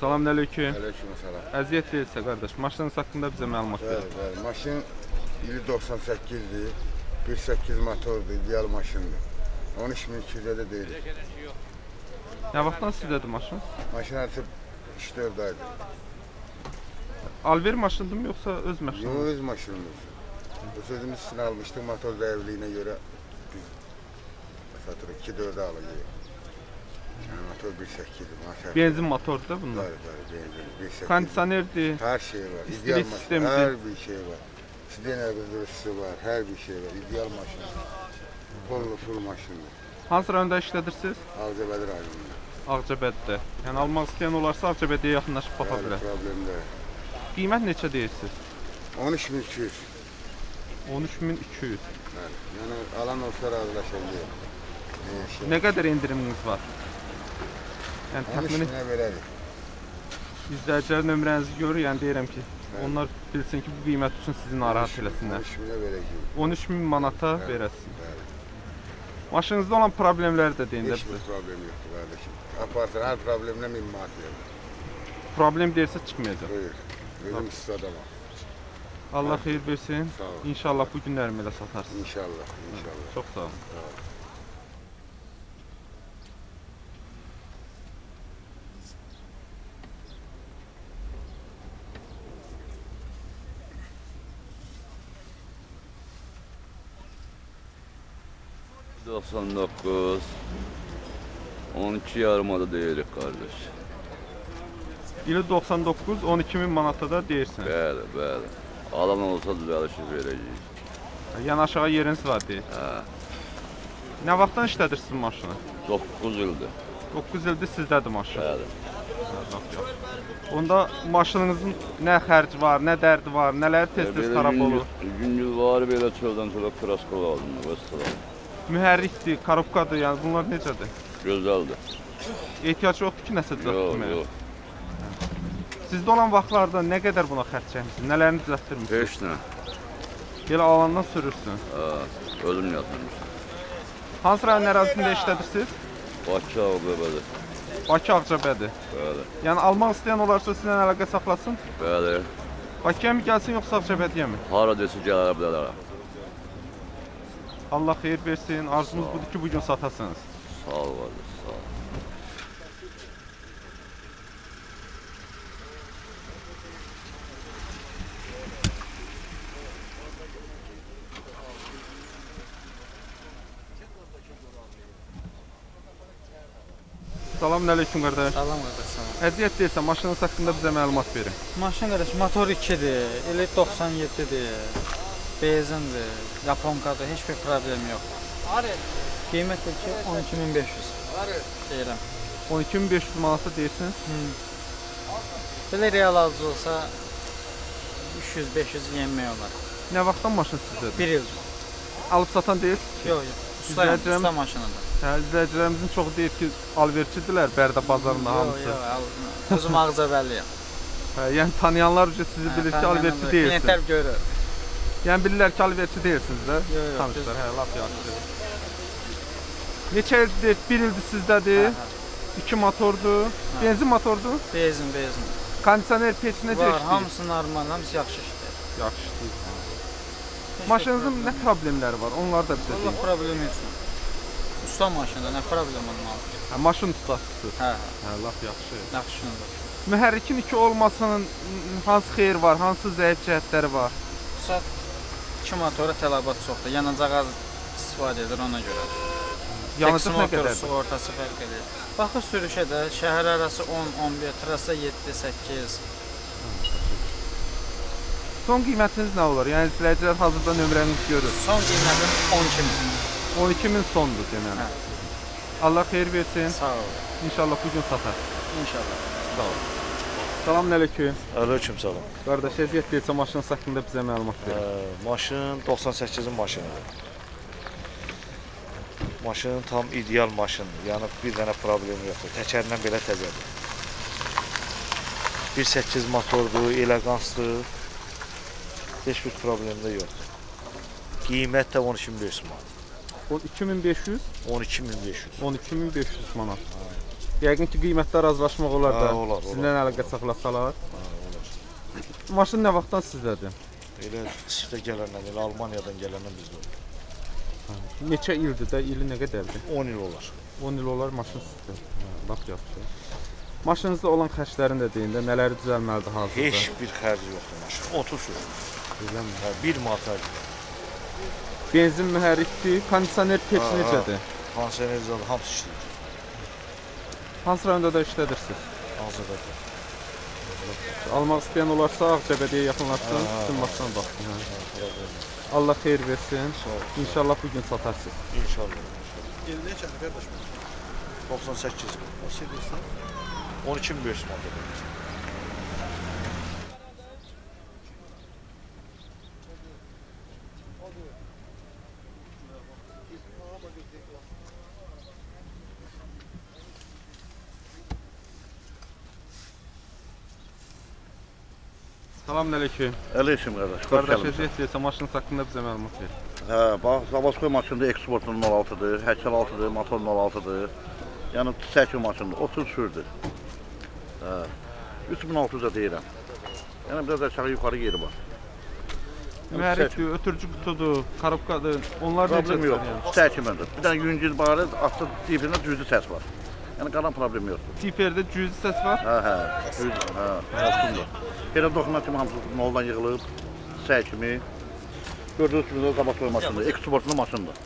Salamünaleyküm. Aleykümselam. Əziyyət deyilsə qardaş, maşınınız haqqında bizə məlumat verin. Bəli. Maşın ili 98'dir. 1.8 motordur, ideal maşındır. 13.200'e de değil. Nə vaxtdan sizdədir maşın? Maşın artıq 3-4 aydır. Alver maşındır mı yoxsa öz maşındır? Yox, öz maşınımız. Bu sözümüz için almıştık, motor zayıflığına göre biz satırıq 2-4 alıyıq. Yani motor 1.8'dir maşallah. Benzin motordur da bunlar. Bəli, benzin 1.8. Kondisionerdir. Her şey var. İstilik İdeal maşın. sistemidir. Her bir şey var. Sidener kızdırıcısı var. Her bir şey var. İdeal maşın. Kollu full maşındır. Hansı rayonda işlədirsiniz? Ağcabədi rayonunda. Ağcabəddə. Yəni almaq istəyən olarsa Ağcabədəyə yaxınlaşıb baxa bilər. Problem değil. Qiymət neçə deyirsiniz? 13.200. 13.200. Evet. Yani alan olsa razılaşabiliyor. Nə qədər endiriminiz var? Yəni təxmini 13.000'e verelim. izləyicilər nömrənizi görür, yəni deyirəm ki, onlar bilsin ki, bu qiymət üçün sizi narahat eləsinlər. 13.000'e vereceğim. 13.000 manata Evet, verəsin. evet. Maşınızda olan problemləri də deyin də Hiçbir bizə. problem yoktu kardeşim. Aparsan her problemle minmat verir. Problem deyirsə çıxmayacaq. Buyur. Gözüm üstü adama. Allah xeyir versin. Sağ ol. İnşallah bu günlərimi elə satarsınız. İnşallah. İnşallah. Çox sağ olun. Sağ ol. ...99... 12 yarımada deyirik kardeş. İli 99, 12.000 manata da deyirsiniz. Bəli, bəli. Alan olsa düzəlişi verəcəyik. Yəni aşağı yeriniz var deyir. Hə, Nə vaxtdan işlədirsiniz maşını? 9 ildir. 9 ildir sizdədir maşın. Bəli. Onda maşınınızın nə xərci var, nə dərdi var, nələr tez-tez xarab olur? Gündüz var belə çöldən çölə kraska aldım. Vəssalam. Mühərrikdir, korobkadır, yəni bunlar necədir? Gözəldir. Ehtiyac yoxdur ki, nəsə Yox, düzəltdirməyə? yox. Sizdə olan vaxtlarda nə qədər buna xərc çəkmişsiniz? Nələrini düzəltdirmişsiniz? 5 dənə. Belə alandan sürürsünüz. Hə, özüm yatırmışdım. Hansı rayon ərazisində işlədirsiniz? Bakı Ağcabədi. Bakı Ağcabədi. Bəli. Yəni almaq istəyən olarsa sizinlə əlaqə saxlasın. Bəli. Bakıya mı gəlsin yoxsa Ağcabədiyə mi? Hara desə gələ bilərəm. Allah xeyir versin. Arzumuz budur ki, bugün satasınız. Sağ ol, qardaş, sağ ol. Salamünaleyküm qardaş. Salam qardaş, salam. Əziyyət deyilsə maşınınız haqqında bizə məlumat verin. Maşın qardaş, motor 2-dir, ili 97-dir, benzindir, yaponkadır, heç bir problem yoxdur. Qiymət də ki 12.500 deyirəm. 12.500 manata deyirsiniz. Belə real alıcı olsa 300-500 yenmək olar. Nə vaxtdan maşın sizdədir? 1 il. Alıb satan deyirsiniz ki? Yox, ustayım, İzləyicilərim- usta maşınıdır. Hə, izləyicilərimizin çoxu deyir ki, alverçidirlər Bərdə bazarında hamısı. Yox, özüm Ağcabədliyəm. Hə, yəni tanıyanlar sizi bilir ki, alverçi deyilsiniz. Klientlər görür. Yəni bilirlər ki, alverçi deyilsiniz də. Yox, yox, Tanışlar, hə, lap yaxşı. Neçə ildir? 1 ildir sizdədir. 2 motordur. Benzin motordur. Benzin. Kondisioner peç necə Var, işləyir? hamısı normal, hamısı yaxşı işləyir. Yaxşı işləyir. Maşınınızın nə problemləri var? Onları da bizə Allah deyin. problem yoxdur. Usta maşında nə problem olmalı? Hə, maşın ustasısınız. Hə, Hə, lap yaxşı. yaxşıdır. Mühərrikin 2 olmasının hansı xeyir var, hansı zəif cəhətləri var? Saat 2 motora tələbat çoxdur. Yanacaq az istifadə edir ona görə. Yanacaq nə motor qədərdir? sığortası fərq edir. Baxır sürüşə də şəhər arası 10-11, trassa 7-8. Son qiymətiniz nə olur? Yəni izləyicilər hazırda nömrənizi görür. Son qiymətim 12.000. 12.000 sondur deməli. Hə. Allah xeyir versin. Sağ ol. İnşallah bugün satar. İnşallah. Sağ ol. Salamünaleyküm. Aleyküm salam. Qardaş, əziyyət deyilsə maşınınız haqqında bizə məlumat verin. Maşın 98'in maşınıdır. Maşın tam ideal maşındır. Yəni bir dənə problemi yoxdur. Təkərindən belə təzədir. 1.8 motordur, elegansdır. Heç bir problemi də yoxdur. Qiymət də 12.500 manat. 2500, 12.500. 12.500 manat. Yəqin ki, qiymətdə razılaşmaq olar da. Olar. Sizinlə əlaqə saxlasalar. Olar. Maşın nə vaxtdan sizdədir? Elə çiftə gələndən, elə Almaniyadan gələndən bizdə olur. Neçə ildir də, ili nə qədərdir? 10 il olar. 10 il olar maşın sizdə. Lap yaxşı. Maşınızda olan xərclərini də deyin də, nələri düzəlməlidir hazırda? Heç bir xərci yoxdur maşın. 30 sür. Bilmirəm. 1 manat xərci. Benzin mühərrikdir, kondisioner peç necədir? Kondisioner hamısı işləyir. Hansı rayonda da işlədirsiniz? Hazırda. Almaq istəyən olarsa Ağcabədiyə yaxınlaşsın, sizin maşına baxsın. Allah xeyir versin. İnşallah bugün satarsınız. İnşallah. El neçədir qardaş? 98. Nasıl edirsən? 12.500 manat. Salamünaleyküm. Əleykum qardaş. Qardaş, əziyyət maşınız haqqında bizə məlumat verin. Hə, bax, Zavaskoy maşında eksportun 06-dır, Həkəl 6-dır, motor 06-dır. Yəni çəki maşındır, 30 sürdür. Hə. 3600-ə deyirəm. Yəni biraz aşağı yuxarı yeri var. Mühərrikdir, ötürücü qutudur, korobkadır. Onlar Problem necədir yox. yəni? Çəkimədir. Bir dənə yüngül barı, açıq dibində cüzdü səs var. Yəni qalan problem yoxdur. Tiperdə cüzi səs var. Hə, cüzdü, hə, olsun da. Belə doxunan kimi hamısı noldan yığılıb, çəkimi. Gördüyünüz kimi də Zavaskoy maşındır, eksportlu maşındır.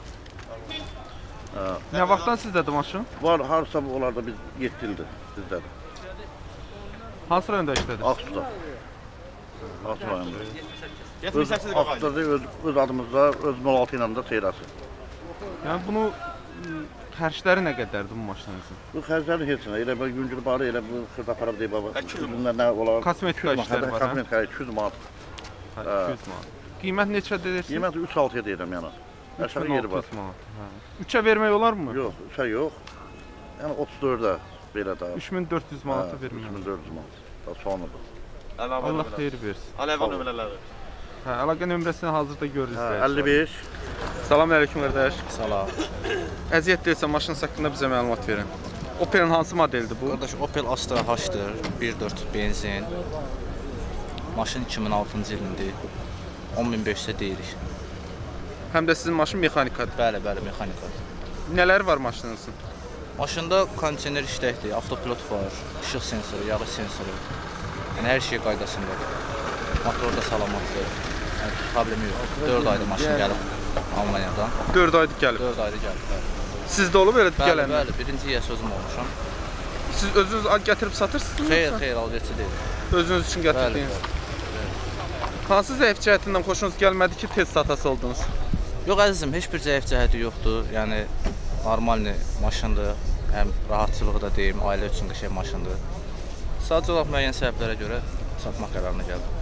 Nə vaxtdan sizdədir maşın? Var, harsa onlarda biz 7 ildir bizdədir. Hansı rayonda işlədir? Ağsuda. Ağsu rayonunda. Ağsuda öz adımızda, öz 06 ilə də seyrası. Yəni bunu xərcləri nə qədərdir bu maşınınızın? Bu xərclərin heç nə, elə bir yüngül barı, elə bu xırda para deyib, bunlar nə olar? Kosmetika işləri var, hə? Kosmetika 200 manat. 200 manat. Qiymət neçə deyirsiniz? Qiymət 3-6-ya deyirəm yəni. Aşağı yeri var. 3-ə vermək olarmı? Yox, 3-ə yox. Yəni 34-ə belə daha. 3400 manata vermək. 3400 manat. Daha sonradır. Allah xeyir versin. Əlaqə nömrələri. Hə, əlaqə nömrəsini hazırda görürsünüz. 55. Salamünaleyküm qardaş. Salam. Əziyyət deyilsə maşınınız haqqında bizə məlumat verin. Opel'in hansı modelidir bu? Qardaş, Opel Astra H-dır, 1.4 benzin. Maşın 2006-cı ilindir. 10.500-ə deyirik. Həm də sizin maşın mexanikadır. Bəli, mexanikadır. Nələr var maşınınızın? Maşında kondisioner işləkdir, avtopilot var, işıq sensoru, yağış sensoru. Yəni hər şey qaydasındadır. Motor da salamatdır. Yəni problemi yox. 4 aydır maşın gəlib Almaniyadan. 4 aydır gəlib. 4 aydır gəlib. Sizdə olub elə gələn? Bəli, birinci yə sözüm olmuşam. Siz özünüz gətirib satırsınız? Xeyr, alverçi deyil. Özünüz üçün gətirdiniz. Hansı zəif cəhətindən xoşunuz gəlmədi ki, tez satası oldunuz? Yox əzizim, heç bir zəif cəhəti yoxdur. Yəni normal maşındır. Həm rahatçılığı da deyim, ailə üçün də maşındır. Sadəcə olaraq müəyyən səbəblərə görə satmaq qərarına gəldim.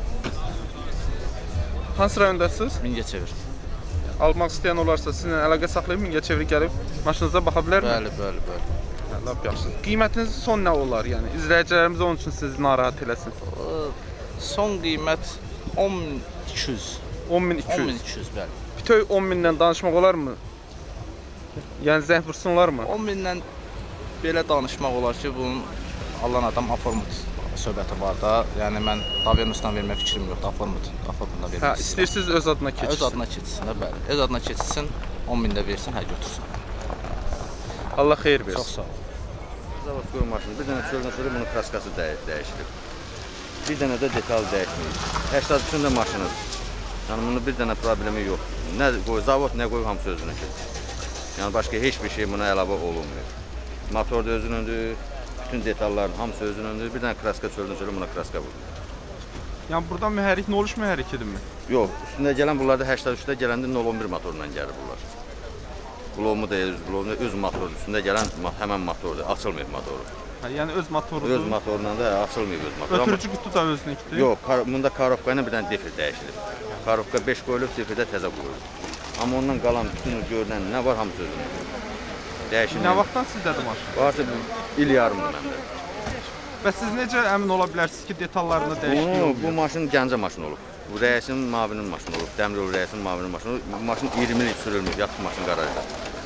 Hansı rayondasınız? Mingəçevir. Almaq istəyən olarsa sizinlə əlaqə saxlayıb Mingəçevir gəlib maşınıza baxa bilərmi? Bəli. Lap yaxşı. Qiymətiniz son nə olar? Yəni izləyicilərimiz onun üçün sizi narahat eləsin. Son qiymət 10.200. 10.200. 10.200 bəli. Bütöv 10.000-dən danışmaq olarmı? Yəni zəng vursunlarmı? 10.000-dən belə danışmaq olar ki, bunun alan adam aformut söhbəti var da. Yəni mən Davermusdan vermək fikrim yoxdur, aformutda vermək. Hə, istəyirsiniz öz adına keçsin. Öz adına keçsin də bəli. Öz adına keçsin, 10.000-də versin, hə götürsün. Allah xeyir versin. Çox sağ ol. Zavaskoy maşını, bir dənə çöldən sonra bunun kraskası dəyişilib. Bir dənə də detal dəyişməyib. 83-də maşınız. Yəni bunun bir dənə problemi yoxdur. Nə qoy, zavod nə qoy hamısı özününki. Yəni başqa heç bir şey buna əlavə olunmuyor. Motor da özünündür, bütün detalların hamısı özünündür. Bir dənə kraska çöldən sonra buna kraska vurur. Yəni buradan mühərrik noluş mühərrikidirmi? Yox, üstündə gələn bunlarda 83-də gələndə 011 motorla gəlir bunlar. Blomu da öz motoru, üstündə gələn həmən motordur, açılmıyor motoru. Hə, yəni öz motorudur. Öz motorla da açılmıyor öz motoru. Ötürücü qutu da özününkidir. Yox, bunda korobka ilə bir dənə defil dəyişilib. Korobka 5 qoyulub, defildə təzə qoyulub. Amma ondan qalan bütün görünən nə var hamısı özünündür. Dəyişilmir. Nə vaxtdan sizdədir maşın? Varsa il yarımdır məndə. Və siz necə əmin ola bilərsiniz ki, detallarında dəyişiklik olmuyor? Bu maşın Gəncə maşını olub. Bu rəisinin mavinin maşını olub. Dəmiryolu rəisinin mavinin maşını olub. Bu maşın 20 il sürülmüş, yatıb maşın qarajda.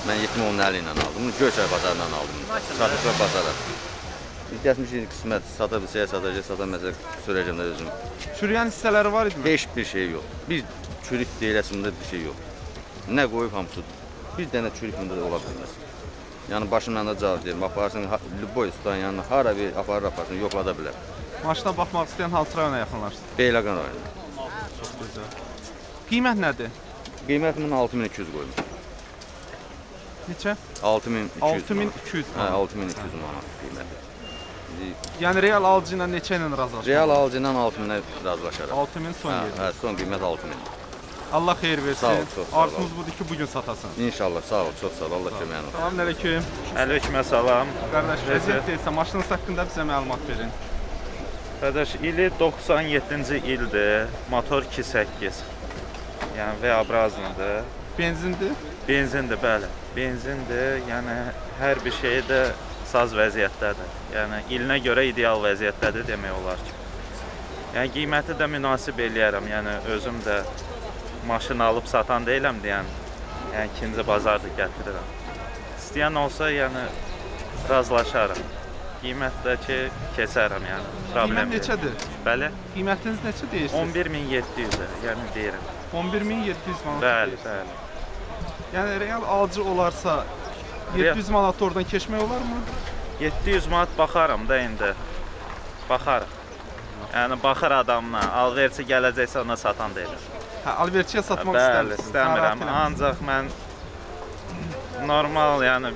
Mən 70-50 ilə aldım. Bunu Göyçay bazarından aldım. Çatışlar bazara. Gəlmişik qismət, sata bilsəyə satacaq, satamayacaq, sürəcəm də özüm. Çürüyən hissələri var idi mi? Heç bir şey yox. Bir çürük deyiləsimdə bir şey yox. Nə qoyub hamısı, bir dənə çürük mündə ola bilməz. Yəni başımdan da cavab deyirəm, aparsın, Lüboy ustanın yanına hara bir aparsın, yoxlada bilər. Maşına baxmaq istəyən hansı rayona yaxınlaşsın? Beyləqan rayonu. Çox gözəl. Qiymət nədir? Qiymətimin 6200 qoyum. Neçə? 6200. 6200 Hə, manat. 6200 manat qiyməti. Yəni real alıcı ilə neçə ilə razılaşır? Real alıcı ilə 6000-ə razılaşarıq. 6000 son Hə, gedir. hə, son qiymət 6000. Allah xeyir versin. Sağ ol, çox sağ ol. Arzumuz budur ki, bugün satasan. İnşallah, sağ ol, çox sağ ol. Allah köməyin olsun. Salamünaleyküm. Aleyküm salam. Qardaş, vəziyyət deyilsə, maşınınız haqqında bizə məlumat verin. Qardaş, ili 97-ci ildir. Motor 2.8. Yəni V-obrazlıdır. Benzindir? Benzindir, bəli. Benzindir. Yəni hər bir şey də saz vəziyyətdədir. Yəni ilinə görə ideal vəziyyətdədir demək olar ki. Yəni qiyməti də münasib eləyərəm. Yəni özüm də maşın alıb satan deyiləm deyən. Yəni ikinci bazarda gətirirəm. İstəyən olsa, yəni razılaşarım. Qiymətdəki keçərəm, yəni problem Qiymət neçədir? Bəli. Qiymətiniz neçə deyirsiniz? 11700-dür, yəni deyirəm. 11700 manat. Bəli, bəli. Yəni real alıcı olarsa 700 manat oradan keçmək olarmı? 700 manat baxaram da indi. Baxarıq. Yəni baxır adamla, alverçi gələcəksə ona satan deyil. Hə, alverçiyə satmaq Bəli, istəmirsiniz. istəmirəm. Ancaq mən normal, yəni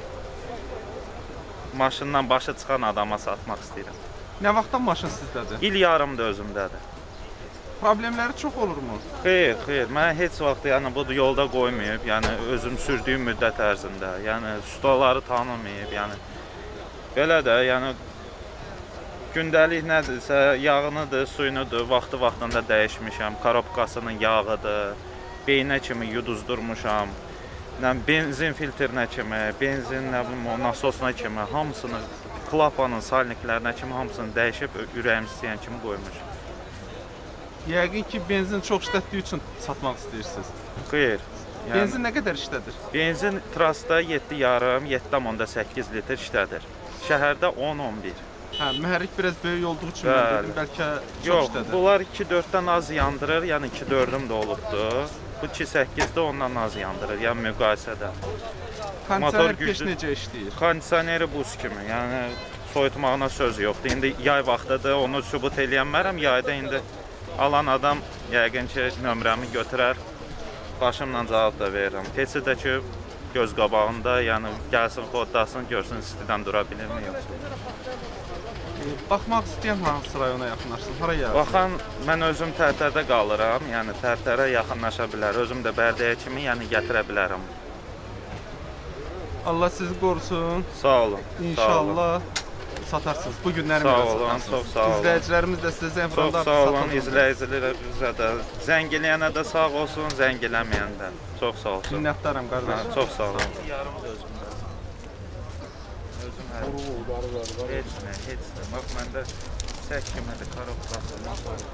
maşından başı çıxan adama satmaq istəyirəm. Nə vaxtdan maşın sizdədir? İl yarımdır özümdədir. Problemləri çox olurmu? Xeyr, xeyr. Mən heç vaxt yəni bu yolda qoymayıb, yəni özüm sürdüyüm müddət ərzində, yəni ustaları tanımayıb, yəni belə də, yəni gündəlik nədirsə, yağınıdır, suyunudur, vaxtında dəyişmişəm, korobkasının yağıdır, beynə kimi yuduzdurmuşam, benzin filtrinə kimi, benzin nə bilim, nasosuna kimi, hamısını, klapanın, salniklərinə kimi hamısını dəyişib ürəyim istəyən kimi qoymuşam. Yəqin ki, benzin çox işlətdiyi üçün satmaq istəyirsiniz. Xeyr. Benzin nə qədər işlədir? Benzin trasda 7,5, 7,8 litr işlədir. Şəhərdə 10-11. Hə, mühərrik biraz böyük olduğu üçün mən dedim, bəlkə çox Yox, işlədir. bunlar 2-4-dən az yandırır, yəni 2-4-üm də olubdur. Bu 2.8-də ondan az yandırır, yəni müqayisədə. Kondisioner peş necə işləyir? Kondisioneri buz kimi, yəni soyutmağına söz yoxdur. İndi yay vaxtıdır, onu sübut eləyənmərəm. Yayda indi alan adam yəqin ki, nömrəmi götürər, başımla cavab da verirəm. Keçir də ki, göz qabağında, yəni gəlsin, xodlasın, görsün, istidən dura bilirmi, yoxsa. Baxmaq istəyən hansı rayona yaxınlaşsın, hara gəlsin? Baxan, mən özüm Tərtərdə qalıram, yəni Tərtərə yaxınlaşa bilər. Özüm də Bərdəyə kimi, yəni gətirə bilərəm. Allah sizi qorusun. Sağ olun. İnşallah satarsınız. Bu günlərin sağ olun, çox sağ olun. İzləyicilərimiz də sizə Zənfranda çox sağ olun, izləyicilərimizə də. Zəng eləyənə də sağ olsun, zəng eləməyən də. Çox sağ olsun. Minnətdaram qardaş. Çox sağ olun. Yarım da özümdə. Özüm hər. Heç nə, heç nə. Bax, məndə sək kimidir, korobkası, motor.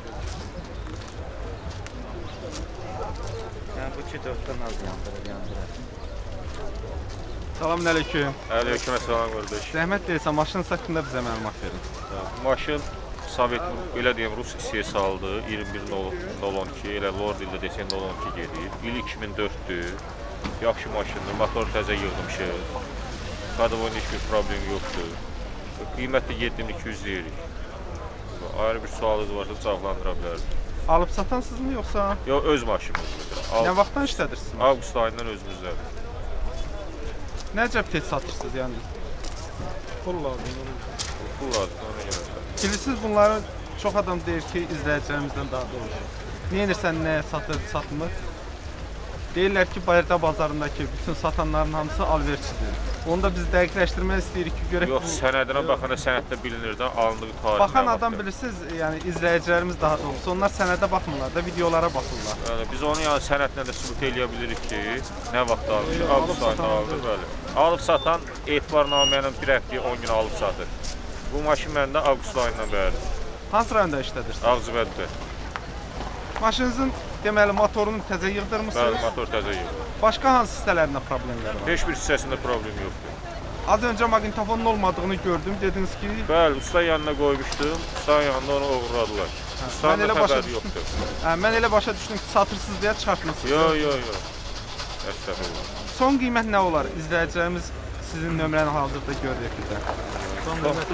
Yəni bu 2-4-dən az yandırır. Salamünaleyküm. Aleykümselam qardaş. Zəhmət deyilsə, maşınınız haqqında bizə məlumat verin. Maşın Sovet, belə deyim, Rus istehsalıdır, 21012, elə Lord ildə desən 012 gedir. İl 2004-dür, yaxşı maşındır, motor təzə yığılmışıq. Qadavoyun heç bir problem yoxdur. Qiymət də 7200 deyirik. Ayrı bir sualınız varsa cavablandıra bilərik. Alıb satansınızmı yoxsa? Yox, öz maşınımızdır. Nə vaxtdan işlədirsiniz? Avqust ayından özümüzdədir. Nəcəb tez satırsınız yəni? Pul lazım. Pul lazım, ona görə. Bilirsiniz, bunları çox adam deyir ki, izləyicilərimizdən daha doğrusu. Niyə edirsən, nə satır, satmır? Deyirlər ki, Bayırda bazarındakı bütün satanların hamısı alverçidir. Onu da biz dəqiqləşdirmək istəyirik ki, görək Yox, sənədinə baxanda sənəddə bilinir də, alındığı tarixə. Baxan adam bilirsiniz, yəni izləyicilərimiz daha doğrusu, onlar sənədə baxmırlar da, videolara baxırlar. Yəni, biz onu yəni sənədlə də sübut eləyə bilirik ki, nə vaxt almışıq, avqust ayında alınır, bəli. Alıb satan etibarnamə ilə bir həftəyə 10 gün alıb satır. Bu maşın məndə avqust ayından bəridir. Hansı rayonda işlədirsiniz? Ağcabədidə. Maşınızın Deməli motorunu təzə yığdırmısınız? Bəli, motor təzə yığılıb. Başqa hansı hissələrində problemlər var? Heç bir hissəsində problem yoxdur. Az öncə maqnitofonun olmadığını gördüm. Dediniz ki, Bəli, usta yanına qoymuşdum. Ustanın yanında onu oğurladılar. Ustanın da xəbəri yoxdur. Mən elə başa düşdüm ki, satırsız deyə çıxartmısınız. Yox. Əstəğfurullah. Son qiymət nə olar? İzləyicilərimiz sizin nömrəni hazırda görürük bizə. Son qiyməti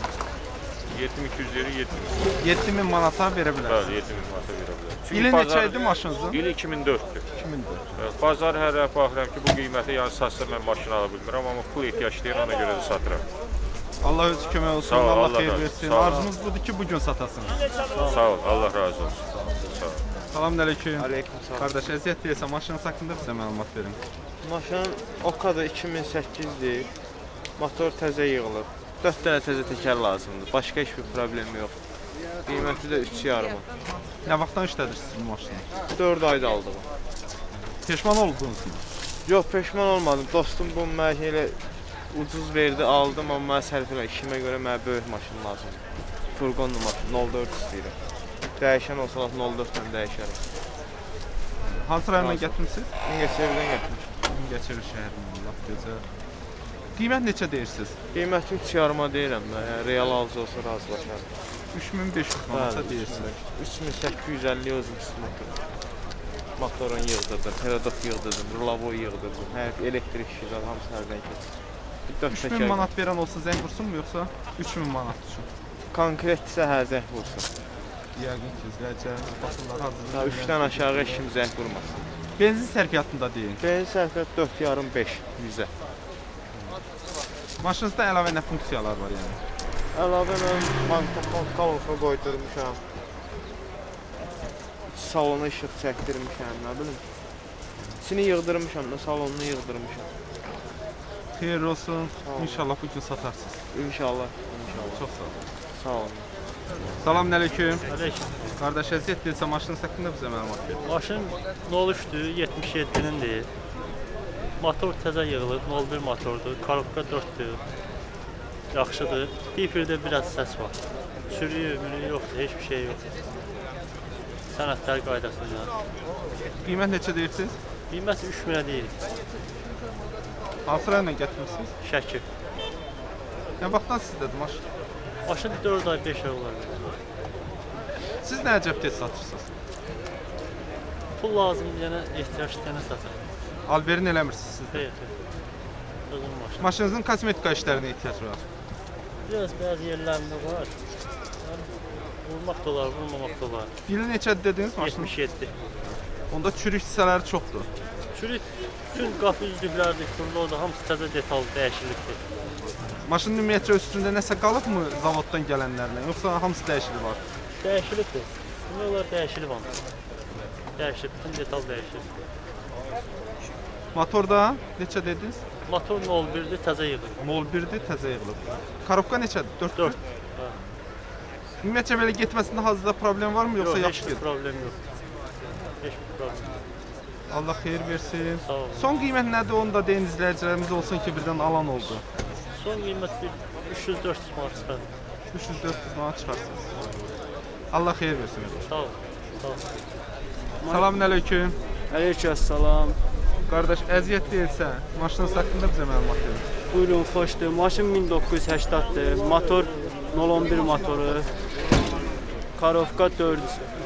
7200 7000 manata verə bilərsiniz. Bəli, 7000 manata verə bilərsiniz. İli neçə idi maşınınızın? İli 2004-dür. 2004. Bazar hər dəfə baxıram ki, bu qiyməti yəni satsa mən maşın ala bilmirəm, amma pul ehtiyaclıyam, ona görə də satıram. Allah özü kömək olsun, Allah xeyir versin. Arzunuz budur ki, bugün satasınız. Sağ ol, Allah razı olsun. Sağ ol. Salamünaleyküm. Aleykümselam. Qardaş, əziyyət deyilsə maşınınız haqqında bizə məlumat verin. Maşın Okada 2008-dir. Motor təzə yığılıb. 4 dənə təzə təkər lazımdır. Başqa heç bir problem yox. Qiyməti də 3,5. Nə vaxtdan işlədirsiniz bu maşını? 4 ayda aldım. Peşman oldunuz mu? Yox, peşman olmadım. Dostum bu mənə elə ucuz verdi, aldım, amma mənə sərf elə işimə görə mənə böyük maşın lazımdır. Furgonlu maşın, 04 istəyirəm. Dəyişən olsa 04-dən dəyişərəm. Hansı rayondan gətirmisiniz? Mingəçevirdən gətirmişəm. Mingəçevir şəhərindən, lap gözəl. Qiymət neçə deyirsiniz? Qiyməti 3,5 deyirəm də, yəni real alıcı olsa razılaşarım. 3500 manata deyirsiniz. 3850 özümsüz motor. Motorun yığdırdım, perodok yığdırdım, rulavo yığdırdım, hər elektrik işidir, hamısı hərdən keçir. 3000 manat verən olsa zəng vursun mu, yoxsa 3000 manat üçün? Konkretdirsə hə, zəng vursun. Yəqin ki, izləyəcəyimiz baxımlar hazırdır. 3-dən aşağı heç kim zəng vurmasın. Benzin sərfiyyatında deyin. Benzin sərfiyyat 4,5 100-ə. Maşınızda əlavə nə funksiyalar var yəni? Əlavə mən magnetofon kolonka qoydurmuşam. Salona işıq çəkdirmişəm, nə bilim. İçini yığdırmışam da, salonunu yığdırmışam. Xeyir olsun. İnşallah bugün satarsınız. İnşallah. Çox sağ olun. Sağ olun. Salamünaleyküm. Aleyküm. Qardaş, əziyyət deyilsə maşınınız haqqında bizə məlumat verin. Maşın 03-dür, 77-nindir. Motor təzə yığılıb, 01 motordur, korobka 4-dür. Yaxşıdır. Difirdə biraz səs var. Sürüyü, mürüyü yoxdur, heç bir şey yoxdur. Sənədlər qaydasıyla. Qiymət neçə deyirsiniz? Qiymət 3000-ə deyil. Hansı rayondan gətirmişsiniz? Şəki. Nə vaxtdan sizdədir maşın? Maşın 4 ay, 5 ay olar. Siz nə əcəb tez satırsınız? Pul lazımdır, yenə ehtiyac istəyənə satır. Alverin eləmirsiniz siz də? Xeyr. Özüm maşın. Maşınızın kosmetika işlərinə ehtiyac var. Biraz bəzi yerlərində var. Vurmaq da olar, vurmamaq da olar. İli neçədir dediniz maşın? 77. Onda çürük hissələri çoxdur. Çürük, bütün qapı üzlüklərdir, kurlodur, hamısı təzə detal dəyişilikdir. Maşının ümumiyyətcə üstündə nəsə qalıbmı zavoddan gələnlərlə, yoxsa hamısı dəyişili var? Dəyişilikdir. Demək olar dəyişilib hamı. Dəyişilib, bütün detal dəyişilib. Motorda neçə dediniz? Motor 01-dir, təzə yığılıb. 01-dir, təzə yığılıb. Korobka neçədir? 4-dür? 4. Ümumiyyətcə belə getməsində hazırda problem varmı, yoxsa yaxşı gedir? Heç bir problem yox. Heç bir problem yox. Allah xeyir versin. Sağ olun. Son qiymət nədir, onu da deyin izləyicilərimiz olsun ki, birdən alan oldu. Son qiymət 300-400 manat çıxardır. 300-400 manat çıxarsınız. Allah xeyir versin. Sağ olun. Sağ olun. Salamünaleyküm. Aleykümselam. Qardaş, əziyyət deyilsə, maşınınız haqqında bizə məlumat verin. Buyurun, xoşdur. Maşın 1980-dir. Motor 011 motoru. Korobka 4.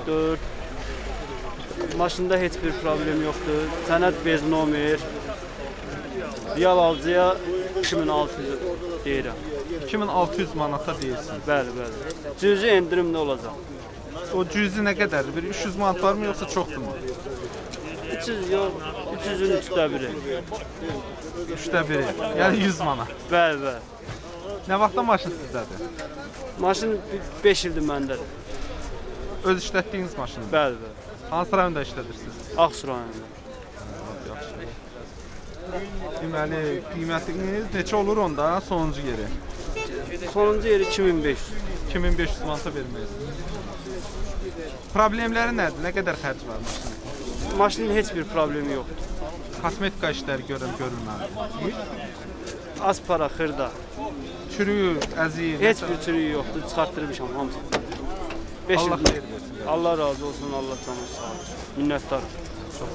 Maşında heç bir problem yoxdur. Sənəd bez nomer. Real alıcıya 2600 deyirəm. 2600 manata deyirsiniz. Bəli, bəli. Cüzi endirimli olacaq. O cüzi nə qədərdir? Bir 300 manat varmı, yoxsa çoxdur mu? 300 yox, 300-ün 3də biri. 3də biri, yəni 100 manat. Bəli, bəli. Nə vaxtda maşın sizdədir? Maşın 5 ildir məndədir. Öz işlətdiyiniz maşındır? Bəli, bəli. Hansı rayonda işlədirsiniz? Ağsu rayonunda. Deməli, qiymətiniz neçə olur onda sonuncu yeri? Sonuncu yeri 2500. 2500 manata verməyirsiniz. Problemləri nədir? Nə qədər xərc var maşının? Maşının heç bir problemi yoxdur. Kosmetika işləri görülməlidir. Az para, xırda. Çürüyü, əziyi? Heç bir çürüyü yoxdur, çıxartdırmışam hamısını. 5 Allah il. xeyir versin. Allah razı olsun, Allah canınızı sağ olsun. Minnətdarım. Çox.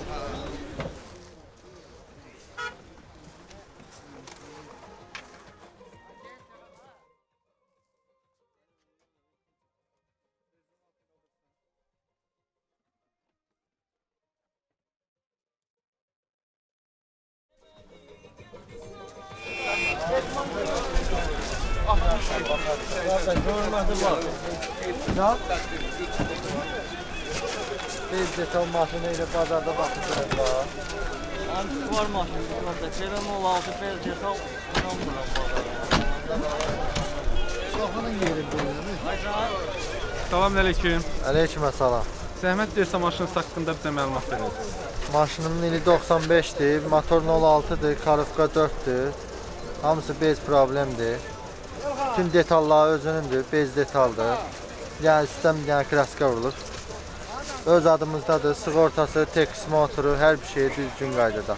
Ya? Biz detal maşınıyla pazarda bakacağız daha. Hangisi var maşınımızda? Kerem 16 bez detal inanmıram pazarda. Çoxunun yeri buyurmuş. Salamünaleyküm. Aleyküm salam. Zəhmət versə maşınınız haqqında bizə məlumat verəsiniz. Maşınımın ili 95'dir, motor 06'dır, karıfka 4'dür. Hamısı bez problemdir. Bütün detallar özünündür, bez detaldır. Yəni üstdən bir dənə kraska vurulur. Öz adımızdadır, sığortası, tekst motoru, hər bir şey düzgün qaydada.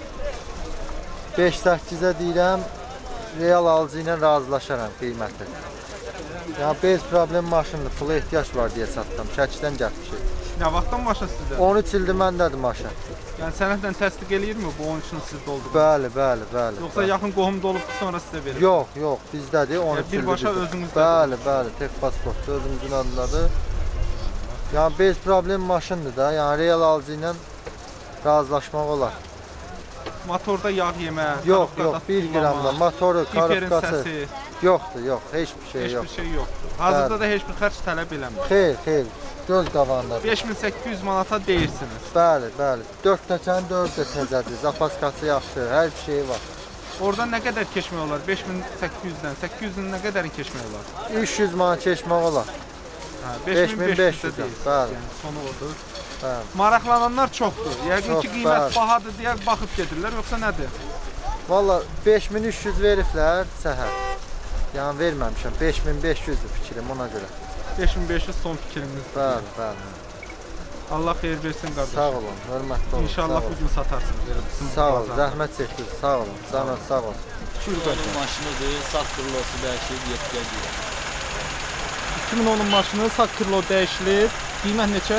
5-8'ə deyirəm, real alıcı ilə razılaşaram qiyməti. Yəni bez problem maşındır, pula ehtiyac var deyə satdım, Şəkidən gəlmişik. Nə vaxtdan maşın sizdə? 13 ildir məndədir maşın. Yəni sənədlə təsdiq eləyirmi bu 13-ün sizdə olduğunu? Bəli, bəli, bəli. Yoxsa yaxın qohumda olub sonra sizə verir? Yox, yox, bizdədir, 13 ildir. Birbaşa özünüzdədir? Bəli, bəli, tek pasportda özümüzün adındadır. Yəni bez problem maşındır da, yəni real alıcı ilə razılaşmaq olar. Motorda yağ yemə, yox, yox, 1 qramda motoru, karıfkası. Yoxdur, yox, heç bir şey yox. Heç bir şey yoxdur. Hazırda da heç bir xərc tələb eləmir. Xeyr, xeyr. Göz qavandadır. 5800 manata deyirsiniz. Bəli, bəli. 4 təkən 4 də təzədir. Zapaskası yaxşı, hər bir şey var. Oradan nə qədər keçmək olar? 5800-dən 800-dən nə qədərin keçmək olar? 300 manat keçmək olar. 5500-də. Bəli. Yəni sonu odur. Bəli. Maraqlananlar çoxdur. Yəqin ki, qiymət bəli. bahadır deyə baxıb gedirlər, yoxsa nədir? Valla 5300 veriblər səhər. Yəni verməmişəm. 5500-dür fikrim ona görə. 5500 son fikriniz. Bəli, bəli. Allah xeyir versin qardaşım. Sağ olun, hörmətli olun. İnşallah bugün satarsınız. Sağ olun, zəhmət çəkdiniz. Sağ olun, canınız sağ olsun. Şurada maşınıdır, sağ kırılası dəyişib 7-yə girir. 2010-un maşını sağ kırılo dəyişilir. Qiymət neçə?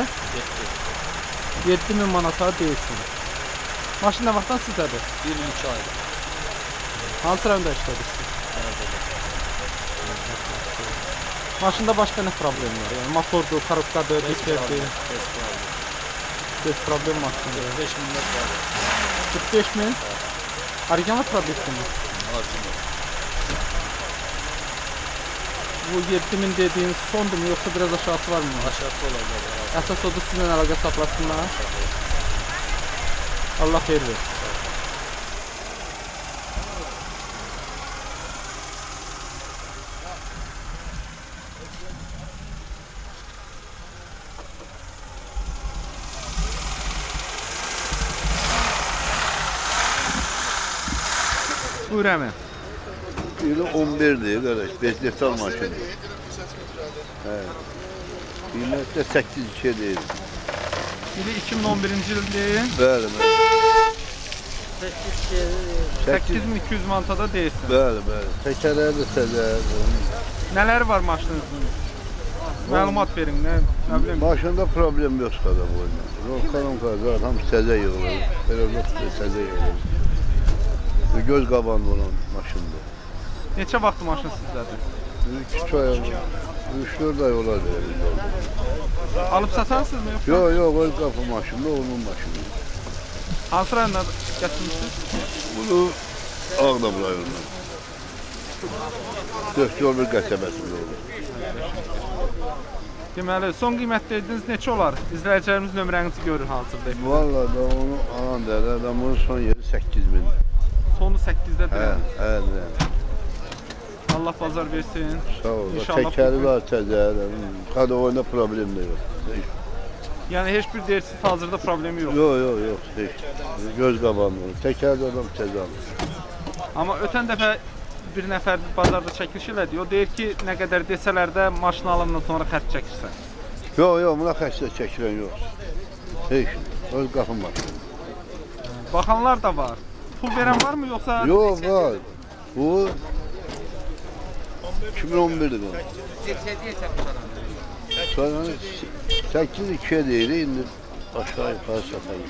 7000 manata deyilsin. Maşın nə vaxtdan sizdədir? 1-2 aydır. Hansı rayonda işlədirsiniz? Maşında başqa nə problem var? Yəni motordur, karobkadır, disperdir. Bez problem maşındır. 45 minlik var. 45 min? Original produktun mu? Original. Bu 7000 dediğiniz sondu mu yoksa biraz aşağısı var mı? Aşağısı olacaq. Əsas odur sizinlə əlaqə saxlasınlar. Allah xeyir versin. Buyur əmi. İli 11'dir qardaş, 5 detal maşını. Hə. Qiymət də 8-2 deyil. İli 2011-ci ildir. Bəli, bəli. 8200 manata deyirsən. Bəli, bəli. Təkərləri də təzədir. Nələri var maşınınızın? Məlumat verin, nə bilim. Maşında problem yox qada bu. Rolkadan qazar, hamısı təzə yığılır. Belə təzə yığılır. Göz qabağında olan maşındır. Neçə vaxtı maşın sizdədir? 2 ay, 3-4 ay olar. Alıb satarsınız mı yoxsa? Yox, yox, öz qapı maşındır, onun maşını. Hansı rayonda gətirmişsiniz? Bunu Ağdam rayonundan. 4 yol bir qəsəbəsində olur. Deməli, son qiymət dediniz neçə olar? İzləyicilərimiz nömrənizi görür hazırda. Vallahi da onu alan dərə, adamın son yeri 8000. Sonu 8-də deyil. Hə. Allah bazar versin. Sağ ol. Təkəri var təzə. Qada oyunda problem də yox. Yəni heç bir deyirsiz hazırda problemi yox. Yox, heç. Göz qabağında. Təkərdə adam təzə alır. Amma ötən dəfə bir nəfər bazarda çəkiliş elədi. O deyir ki, nə qədər desələr də maşın alımdan sonra xərc çəkirsən. Yox, buna xərclə çəkirən yox. Heç. Öz qapım var. Baxanlar da var. Pul verən var mı yoxsa? Yox, var. Bu 2011'dir bu. Sonra 8-2'ye deyir, indi aşağı yukarı satayım.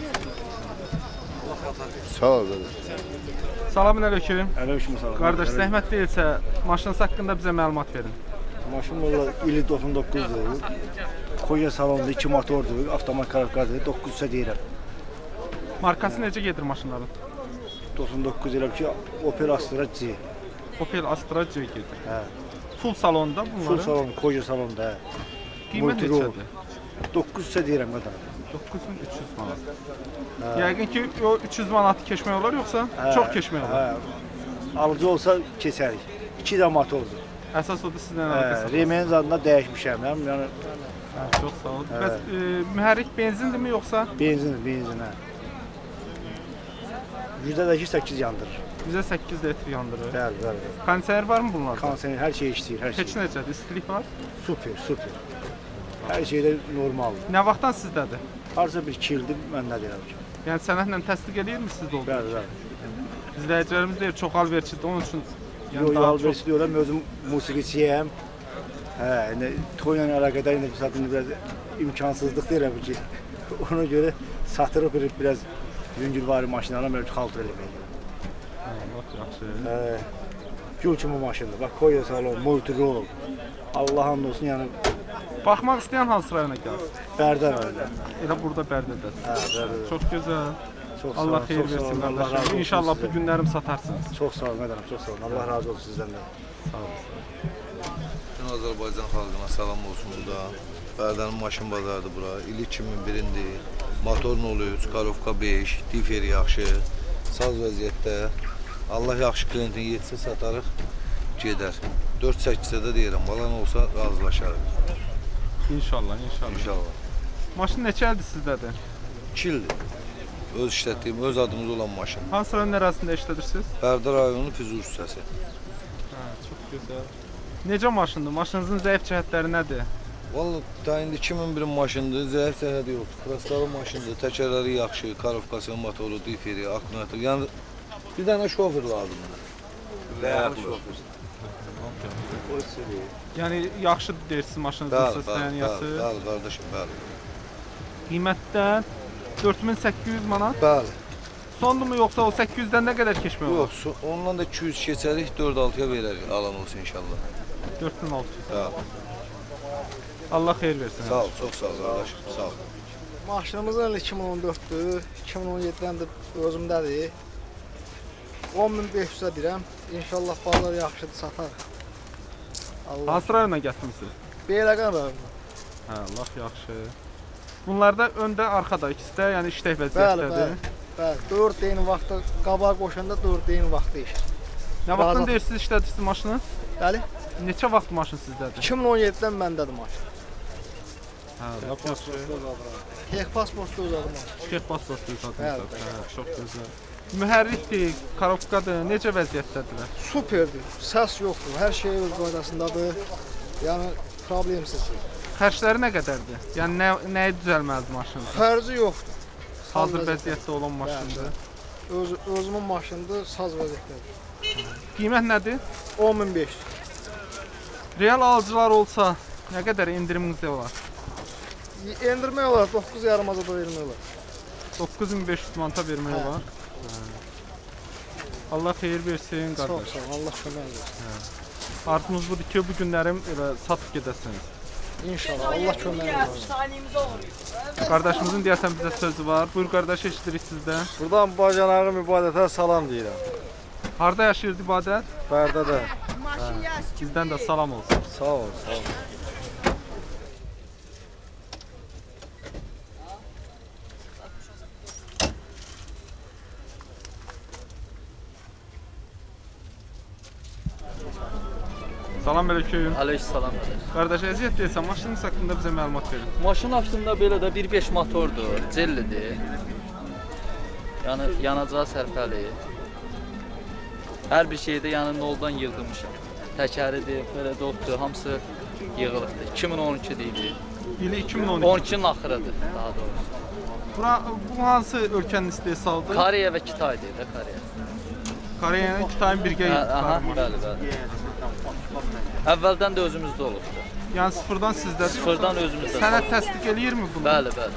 Sağ ol qardaş. Salamün aleyküm. Aleyküm salam. Qardaş, zəhmət deyilsə, maşınınız haqqında bizə məlumat verin. Maşın valla ili 99'dur. Koca salonda 2 motordur, avtomat karakterdir, 900'e deyirəm. Markası necə gedir maşınların? 99 elə ki, Opel Astra C. Opel Astra C gedir. Hə. Full salonda bunları? Full salon, koca salonda, hə. Qiymət neçədir? 900'e deyirəm qədər. 9300 manat. Yəqin ki, o 300 manatı keçmək olar yoxsa? Çox keçmək olar. Alıcı olsa keçərik. 2 də motordur. Əsas odur sizlə əlaqəsi. Remenin zadında dəyişmişəm. Yəni çox sağ ol. Bəs mühərrik benzindirmi yoxsa? Benzin, hə. %8 yandırır. %8 litr yandırır. Bəli. Kondisioner varmı bunlarda? Kondisioner hər şey işləyir, hər şey. Heç necədir? İstilik var? Super. Hər şey də normaldır. Nə vaxtdan sizdədir? Harca bir 2 ildir məndə deyirəm ki. Yəni sənədlə təsdiq edirmi sizdə olduğunu? Bəli. İzləyicilərimiz deyir, çox alverçidir, onun üçün Yox, alverçi deyirəm, özüm musiqiçiyəm. Hə, indi toyla əlaqədar indi satın biraz imkansızlıq deyirəm ki, ona görə satırıq biraz yüngülvari maşınlarla belə xaltır eləməyə. Lap yaxşı. Gül kimi maşındır. Bax, koya salon, multirol. Allah hamd olsun, yəni baxmaq istəyən hansı rayona gəlsin? Bərdə rayonu. Elə burada Bərdədəsiniz. Hə, Bərdədə. Çox gözəl. Allah xeyir versin qardaşım. İnşallah bu günlərim satarsınız. Çox sağ olun, qədərəm, çox sağ olun. Allah razı olsun sizdən də. Sağ olun. Bütün Azərbaycan xalqına salam olsun burada. Bərdənin maşın bazarıdır bura. İl 2001-dir. Motor 03, Karovka 5, difer yaxşı, saz vəziyyətdə. Allah yaxşı klientin yetsə satarıq, gedər. 4-8-də də deyirəm, balan olsa razılaşarıq. İnşallah. Maşın neçə ildir sizdədir? 2 ildir. Öz işlətdiyim, öz adımız olan maşın. Hansı rayon ərazisində işlədirsiniz? Bərdə rayonu Füzur hissəsi. Çox gözəl. Necə maşındır? Maşınızın zəif cəhətləri nədir? Vallahi da indi 2001-in maşındır, zəif cəhəti yoxdur. Kraskalı maşındır, təkərləri yaxşı, karovkası, motoru, diferi, akkumulyator. Yəni bir dənə şofer lazımdır. Ləyaqlı şofer. Yəni yaxşıdır deyirsiniz maşınınızın səsləniyəsi? Bəli, qardaşım, bəli. Qiymətdən 4800 manat? Bəli. Sondurmu yoxsa o 800-dən nə qədər keçmək olar? Yox, ondan da 200 keçərik, 4-6-ya verərik, alan olsun inşallah. 4600. Bəli. Allah xeyir versin. Sağ ol, çox sağ ol qardaşım, sağ ol. Maşınımız 2014-dür, 2017-dən də özümdədir. 10500-ə deyirəm, İnşallah bazar yaxşıdır, satarıq. Hansı rayona gətirmisiniz? Beyləqan rayonu. Hə, laf yaxşı. Bunlarda öndə, arxada ikisi də, yəni işlək vəziyyətdədir. Bəli. 4 eyni vaxtda, qabağa qoşanda 4 eyni vaxtda işir. Nə vaxtdan deyirsiniz işlədirsiniz maşını? Bəli. Neçə vaxt maşın sizdədir? 2017-dən məndədir maşın. Hə, laf yaxşı. Tek pasportda uzadım. Tek pasportda uzadım. Hə, çox gözəl. Mühərrikdir, karovkadır, necə vəziyyətdədirlər? Superdir, səs yoxdur, hər şey öz qaydasındadır. Yəni problemsiz. Xərcləri nə qədərdir? Yəni nəyi düzəlməlidir maşının? Xərci yoxdur. Hazır vəziyyətdə olan maşındır. Özümün maşındır, saz vəziyyətdədir. Qiymət nədir? 10500. Real alıcılar olsa nə qədər indiriminiz olar? Endirmək olar, 9,5-a da vermək olar. 9500 manata vermək olar. Allah xeyir versin qardaş. Çox sağ ol, Allah kömək versin. Arzumuz budur ki, bu günlərim elə satıb gedəsiniz. İnşallah, Allah kömək versin. Qardaşımızın deyəsən bizə sözü var. Buyur qardaş, eşidirik sizdən. Buradan bacanağım İbadətə salam deyirəm. Harda yaşayır İbadət? Bərdədə. Bizdən də salam olsun. Sağ ol, sağ ol. Salam aleyküm. Aleykümsalam. Qardaş, əziyyət deyilsən, maşınınız haqqında bizə məlumat verin. Maşın haqqında belə də 1.5 motordur, cellidir. Yəni yanacağı sərfəli. Hər bir şeydə yəni noldan yığılmışam. Təkəridir, peredotdur, hamısı yığılıbdır. 2012 deyildi. İli 2012. 12-nin axırıdır daha doğrusu. Bu hansı ölkənin istehsalıdır? Koreya və Kitaydır da Koreya. Koreya ilə Kitayın birgə Aha, bəli. Əvvəldən də özümüzdə olubdur. Yəni sıfırdan sizdədir? Sıfırdan özümüzdə. Sənəd təsdiq eləyirmi bunu? Bəli, bəli.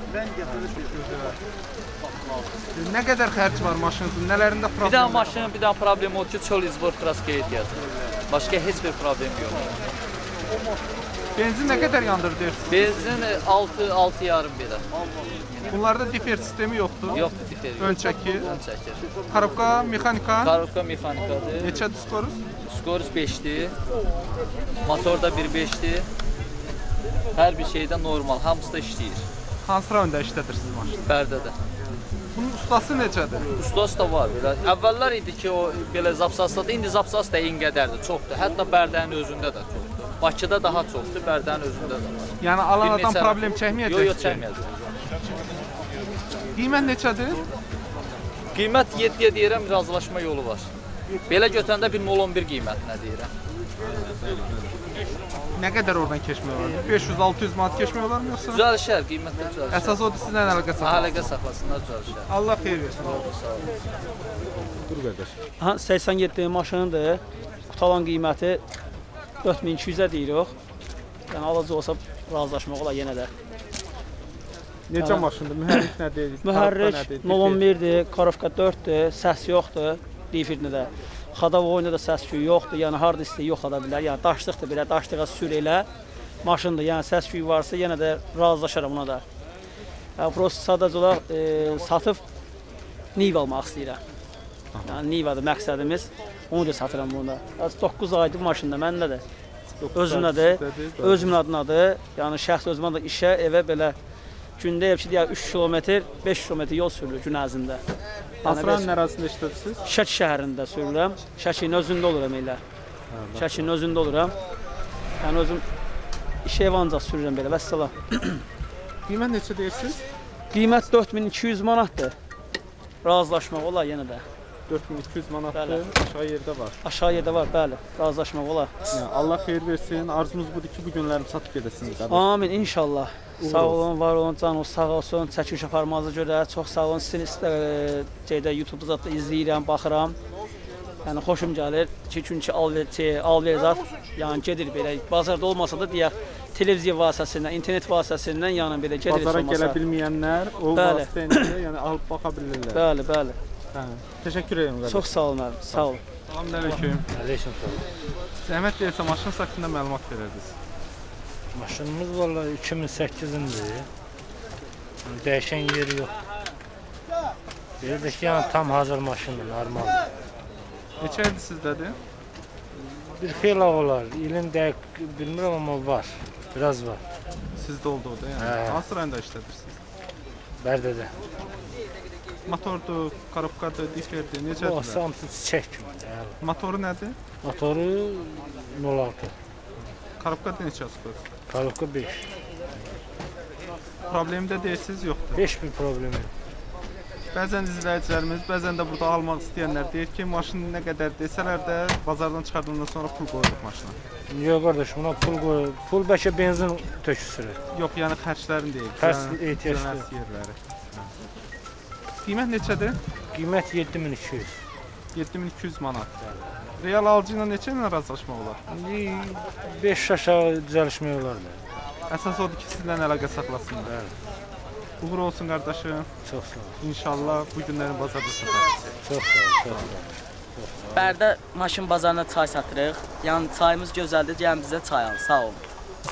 Nə qədər xərc var maşınınızın? Nələrində problem var? Bir dənə maşının bir dənə problemi odur ki, çöl izbor kraska ehtiyacı. Başqa heç bir problem yox. Benzin nə qədər yandırdırsınız? Benzin 6-6,5 belə. Bunlarda difer sistemi yoxdur? Yoxdur, difer yoxdur. Ön çəki? Ön çəki. Korobka mexanika? Korobka mexanikadır. Neçədir skoruz? Skoruz 5'dir. Motor da 1.5'dir. Hər bir şeydə normal, hamısı da işləyir. Hansı rayonda işlədirsiniz maşını? Bərdədə. Bunun ustası necədir? Ustası da var belə. Əvvəllər idi ki, o belə zapsasdadır. İndi zapsas da eyni qədərdir, çoxdur. Hətta Bərdənin özündə də çoxdur. Bakıda daha çoxdur, Bərdənin özündə də var. Yəni alan adam problem çəkməyəcək? Yox, çəkməyəcək. Qiymət neçədir? Qiymət 7-yə deyirəm, razılaşma yolu var. Belə götəndə 1.11 qiymətinə deyirəm. Nə qədər oradan keçmək olar? 500-600 manat keçmək olar mı yoxsa? Düzəlişər, qiymətdə düzəlişər. Əsas odur sizlə əlaqə saxlasınlar. Əlaqə saxlasınlar, düzəlişər. Allah xeyir versin. Sağ olun. Dur qardaş. 87 maşınındır. Qutalan qiyməti 4200-ə deyirik. Yəni alıcı olsa razılaşmaq olar yenə də. Necə maşındır? Mühərrik nədir? Mühərrik 011-dir, korobka 4-dür, səs yoxdur. Difirdə də. Xadavoyunda da səs-küy yoxdur, yəni hard isti yox ada bilər. Yəni daşlıqdır belə, daşlığa sür elə maşındır. Yəni səs-küy varsa yenə də razılaşaram ona da. Yəni prosta sadəcə olaraq satıb Niv almaq istəyirəm. Yəni Nivadır məqsədimiz. Onu da satıram bunda. 9 aydır maşında məndədir. Özümdədir. Özümün adınadır. Yəni şəxs özümə də işə, evə belə gündə ki, deyək 3 kilometr, 5 kilometr yol sürülür gün ərzində. Hansı rayon ərazisində işlədirsiniz? Şəki şəhərində sürürəm. Şəkinin özündə oluram elə. Şəkinin özündə oluram. Yəni özüm iş evancaq sürürəm belə, vəssalam. Qiymət neçə deyirsiniz? Qiymət 4200 manatdır. Razılaşmaq olar yenə də. 4200 manatdır, aşağı yerdə var. Aşağı yerdə var, bəli. Razılaşmaq olar. Allah xeyir versin. Arzumuz budur ki, bu günlərimi satıb gedəsiniz. Amin, inşallah. Sağ olun, var olun, can olsun, sağ olsun. Çəkiş aparmağınıza görə çox sağ olun. Sizin YouTube-da da izləyirəm, baxıram. Yəni xoşum gəlir. Çünki alver zat yəni gedir belə. Bazarda olmasa da deyək televiziya vasitəsindən, internet vasitəsindən yəni belə gedir. Bazara gələ bilməyənlər o vasitəsilə yəni alıb baxa bilirlər. Bəli, bəli. Təşəkkür edirəm qardaş. Çox sağ olun, sağ olun. Salamünaleyküm. Aleyküm salam. Zəhmət verirsə maşın haqqında məlumat verərdiniz. Maşınımız vallahi 2008-indir. Dəyişən yeri yox. Bildik ki, yəni tam hazır maşındır, normaldir. Neçə ildir sizdədir? Bir xeyli olar. İlin dəqiq bilmirəm amma var. Biraz var. Sizdə oldu o da yəni. Hansı rayonda işlədirsiniz? Bərdədə. Motordur, korobkadır, diferdir, necədir? O hamısı çiçək kimi. Motoru nədir? Motoru 06. Korobkada neçə sıfır? Korobka 5. Problemdə deyirsiniz, yoxdur? Heç bir problem yox. Bəzən izləyicilərimiz, bəzən də burada almaq istəyənlər deyir ki, maşın nə qədər desələr də bazardan çıxardığından sonra pul qoyuruq maşına. Yox qardaş, buna pul qoyuruq. Pul bəlkə benzin tökülür. Yox, yəni xərclərini deyir. Xərc ehtiyaclı yerləri. Qiymət neçədir? Qiymət 7200. 7200 manat. Real alıcı ilə neçə ilə razılaşmaq olar? 5 aşağı düzəlişmək olar da. Əsas odur ki, sizlə əlaqə saxlasınlar. Uğur olsun qardaşım. Çox sağ ol. İnşallah bu günlərin bazarda satarsınız. Çox sağ ol, çox sağ ol. Bərdə maşın bazarına çay satırıq. Yəni çayımız gözəldir, gəlin bizə çay alın. Sağ olun.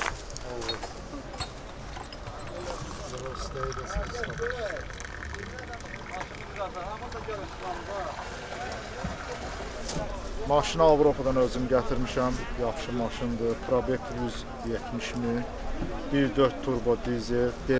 Maşını Avropadan özüm gətirmişəm. Yaxşı maşındır. Probekt 170 min. 1.4 turbo dizel.